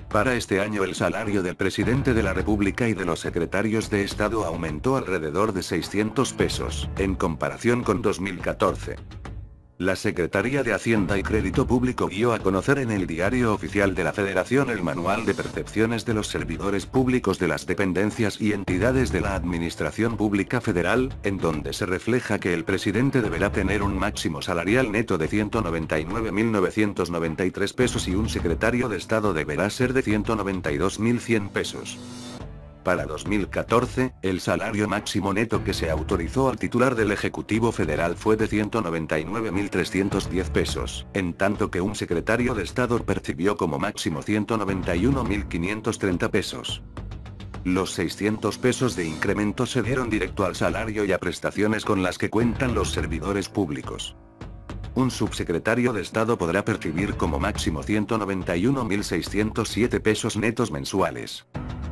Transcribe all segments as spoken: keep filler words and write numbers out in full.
Para este año el salario del presidente de la República y de los secretarios de Estado aumentó alrededor de seiscientos pesos, en comparación con dos mil catorce. La Secretaría de Hacienda y Crédito Público dio a conocer en el Diario Oficial de la Federación el Manual de Percepciones de los Servidores Públicos de las Dependencias y Entidades de la Administración Pública Federal, en donde se refleja que el presidente deberá tener un máximo salarial neto de ciento noventa y nueve mil novecientos noventa y tres pesos y un secretario de Estado deberá ser de ciento noventa y dos mil cien pesos. Para dos mil catorce, el salario máximo neto que se autorizó al titular del Ejecutivo Federal fue de ciento noventa y nueve mil trescientos diez pesos, en tanto que un secretario de Estado percibió como máximo ciento noventa y uno mil quinientos treinta pesos. Los seiscientos pesos de incremento se dieron directo al salario y a prestaciones con las que cuentan los servidores públicos. Un subsecretario de Estado podrá percibir como máximo ciento noventa y uno mil seiscientos siete pesos netos mensuales.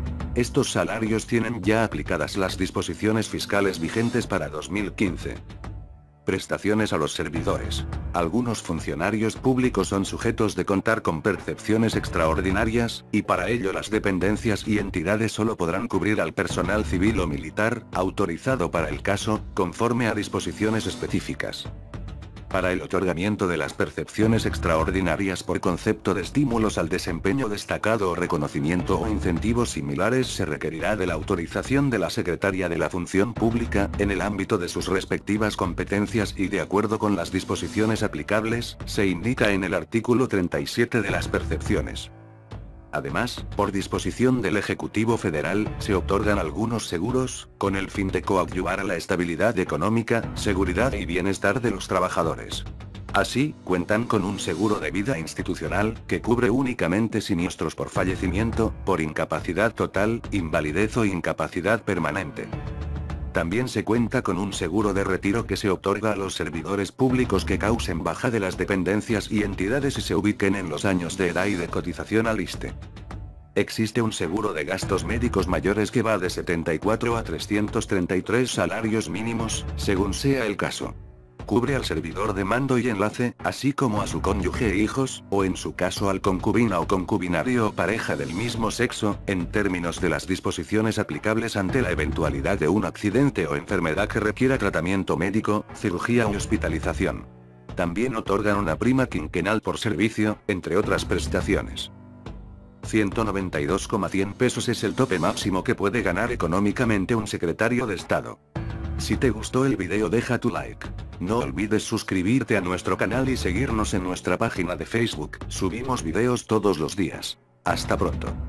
Estos salarios tienen ya aplicadas las disposiciones fiscales vigentes para dos mil quince. Prestaciones a los servidores. Algunos funcionarios públicos son sujetos de contar con percepciones extraordinarias, y para ello las dependencias y entidades solo podrán cubrir al personal civil o militar, autorizado para el caso, conforme a disposiciones específicas. Para el otorgamiento de las percepciones extraordinarias por concepto de estímulos al desempeño destacado o reconocimiento o incentivos similares se requerirá de la autorización de la Secretaría de la Función Pública, en el ámbito de sus respectivas competencias y de acuerdo con las disposiciones aplicables, se indica en el artículo treinta y siete de las percepciones. Además, por disposición del Ejecutivo Federal, se otorgan algunos seguros, con el fin de coadyuvar a la estabilidad económica, seguridad y bienestar de los trabajadores. Así, cuentan con un seguro de vida institucional, que cubre únicamente siniestros por fallecimiento, por incapacidad total, invalidez o incapacidad permanente. También se cuenta con un seguro de retiro que se otorga a los servidores públicos que causen baja de las dependencias y entidades y se ubiquen en los años de edad y de cotización al ISSSTE. Existe un seguro de gastos médicos mayores que va de setenta y cuatro a trescientos treinta y tres salarios mínimos, según sea el caso. Cubre al servidor de mando y enlace, así como a su cónyuge e hijos, o en su caso al concubina o concubinario o pareja del mismo sexo, en términos de las disposiciones aplicables ante la eventualidad de un accidente o enfermedad que requiera tratamiento médico, cirugía o hospitalización. También otorgan una prima quinquenal por servicio, entre otras prestaciones. ciento noventa y dos mil cien pesos es el tope máximo que puede ganar económicamente un secretario de Estado. Si te gustó el video deja tu like. No olvides suscribirte a nuestro canal y seguirnos en nuestra página de Facebook, subimos videos todos los días. Hasta pronto.